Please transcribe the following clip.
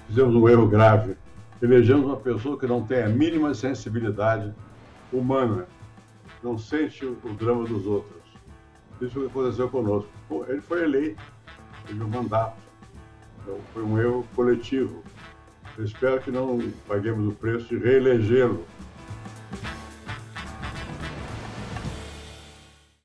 fizemos um erro grave. Elegemos uma pessoa que não tem a mínima sensibilidade humana, não sente o drama dos outros. Isso foi o que aconteceu conosco. Ele foi eleito, teve um mandato. Então, foi um erro coletivo. Eu espero que não paguemos o preço de reelegê-lo